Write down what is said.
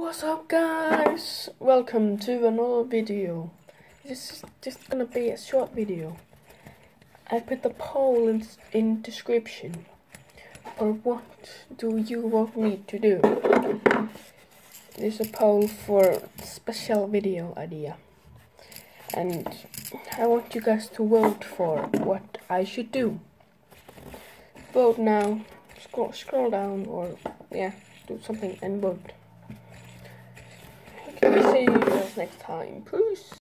What's up, guys? Welcome to another video. This is just gonna be a short video. I put the poll in description. Or what do you want me to do? There's a poll for special video idea, and I want you guys to vote for what I should do. Vote now. Scroll down, or yeah, do something and vote. Okay, see you guys next time. Peace.